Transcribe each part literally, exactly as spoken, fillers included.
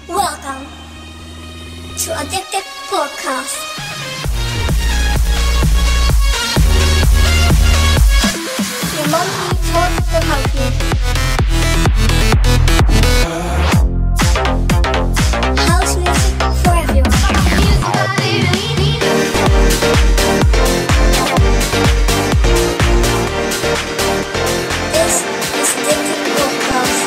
Welcome to Addicted Podcast. Your monthly talk for monkeys. House music for everyone. This is Addicted Podcast.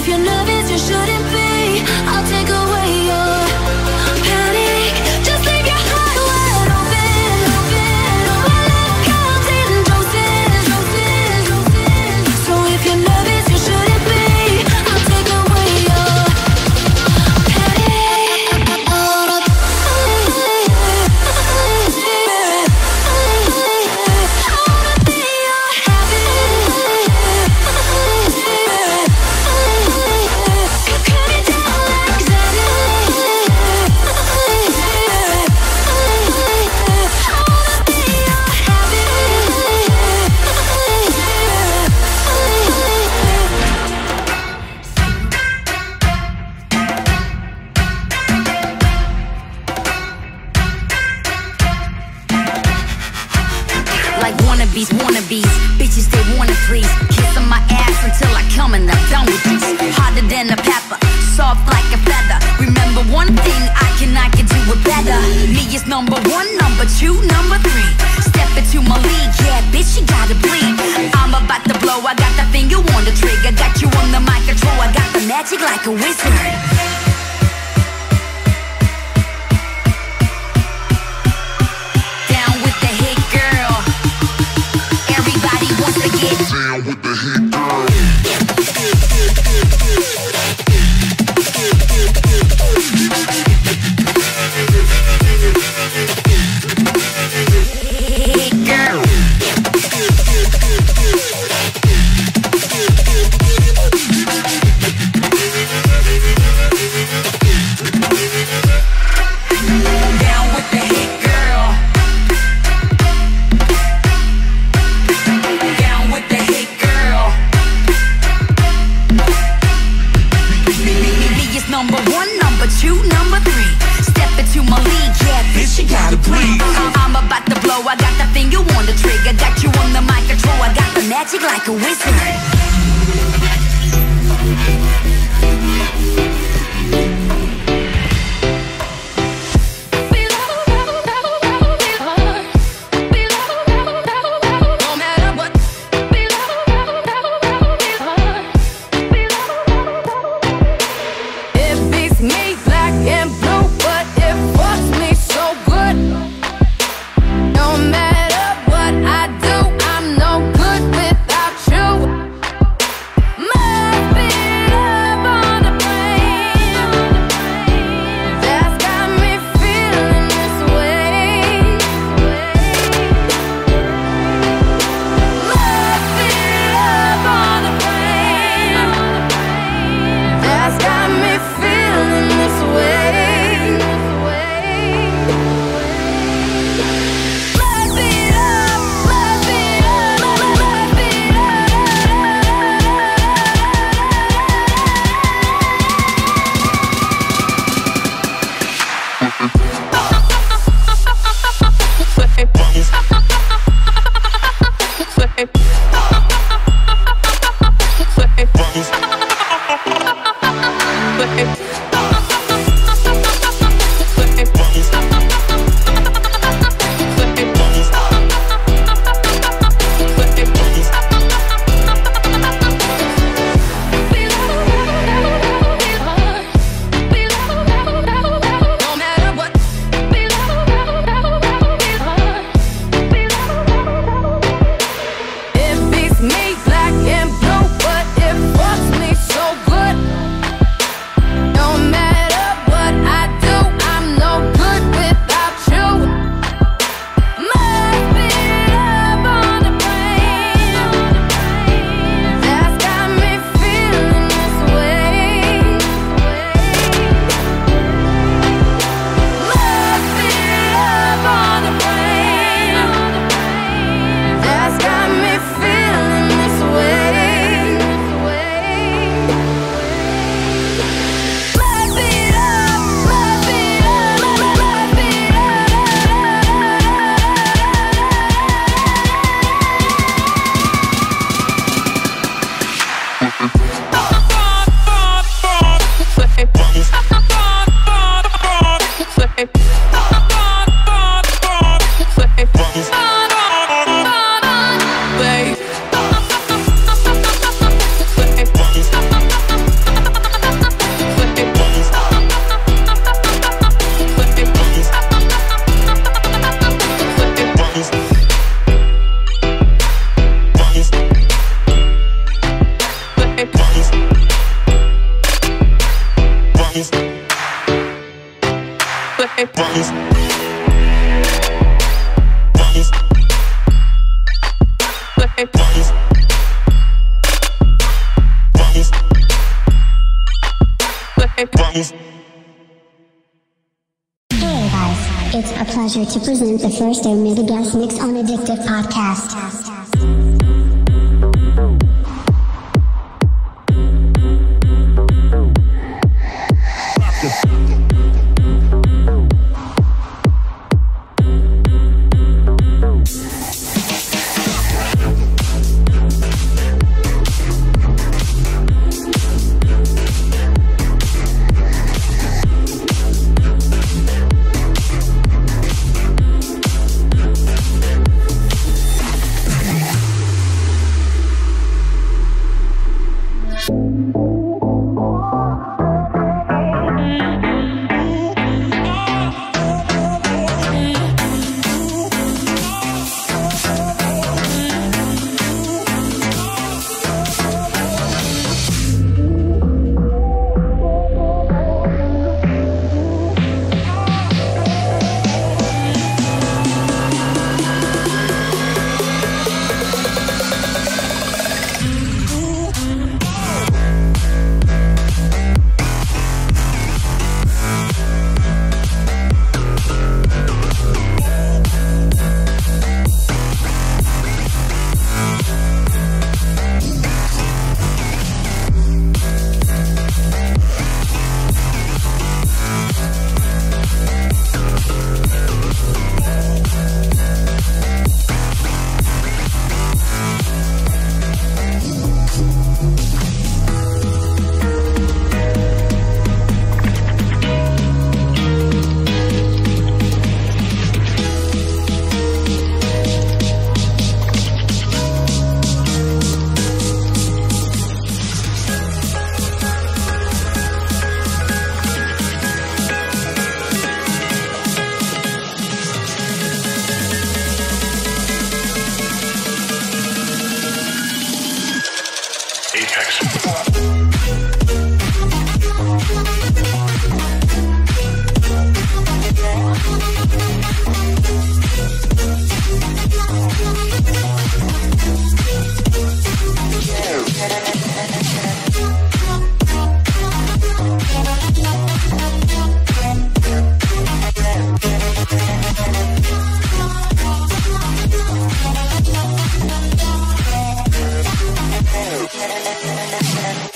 if you're nervous, you shouldn't be. I'll take away your panic. Just leave your heart wide open, open. My love comes in doses, doses, doses. So if you're nervous, you shouldn't be. I'll take away your panic. I wanna be your habit. Cut it down like Xanax. Like wannabes, wannabes, bitches they wanna please. Kissing my ass until I come and I'm done with this. Harder than a pepper, soft like a feather. Remember one thing, I cannot get you it better. Me is number one, number two, number three. Step into my league, yeah, bitch, you gotta bleed. I'm about to blow, I got the finger on the trigger. Got you on the mic control, I got the magic like a wizard. Down with the hit girl. Everybody wants to get Down with the hit girl. hit girl. Down with the hit girl. Down with the hit girl. Me, me, me, me is number one, number two, number three. Step into my league, yeah, bitch, you gotta breathe. I'm about to blow, I got the finger on the trigger. Got you on the mic control, I got the magic like a wizard. It beats me black and blue, but it fucks me so good. No matter what I do, I'm no good without you. Hey guys, it's a pleasure to present the first Omega Guest Mix on Addictive Podcast. Thank you.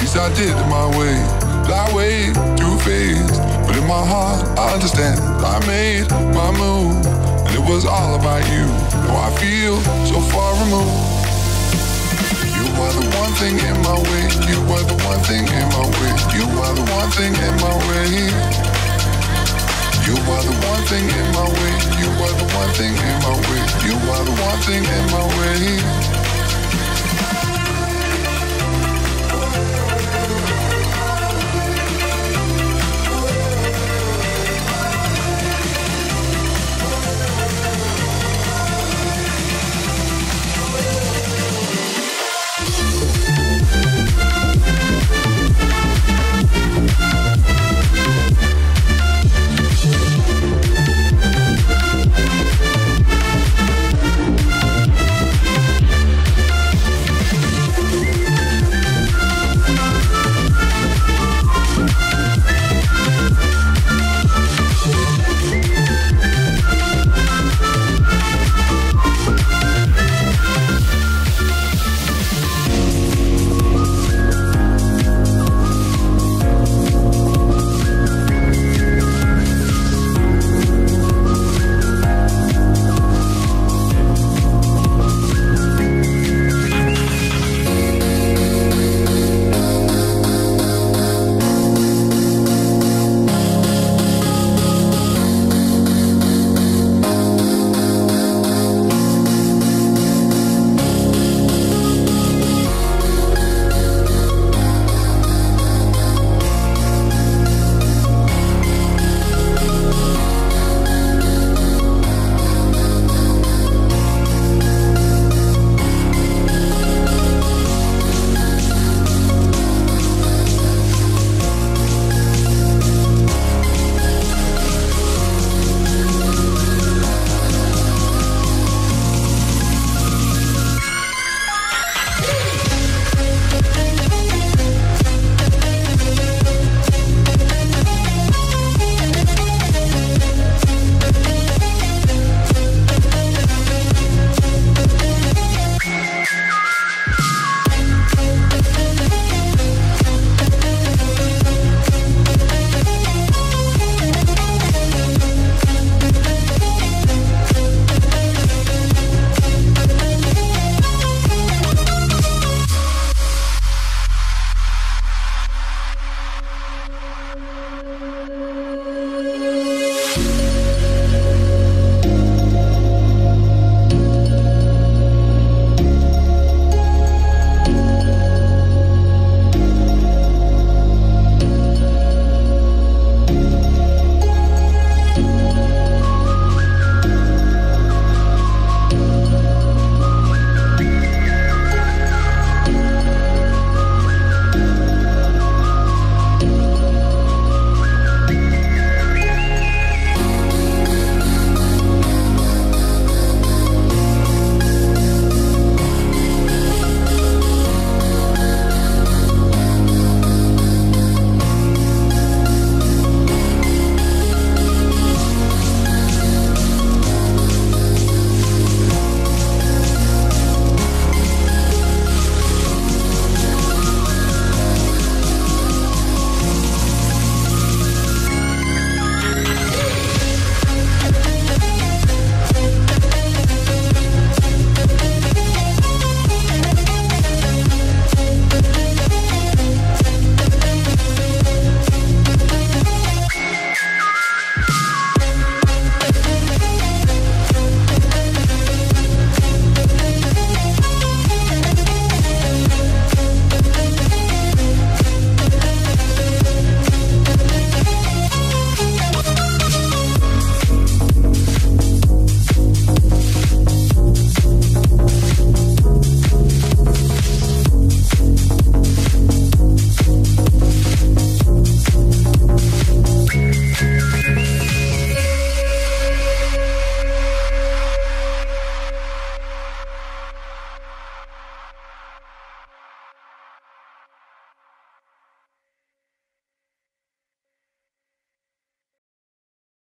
least I did it my way. That way, too faced. But in my heart, I understand. I made my move, and it was all about you. Now I feel so far removed. You are the one thing in my way. You are the one thing in my way. You are the one thing in my way. You are the one thing in my way. You are the one thing in my way. You are the one thing in my way.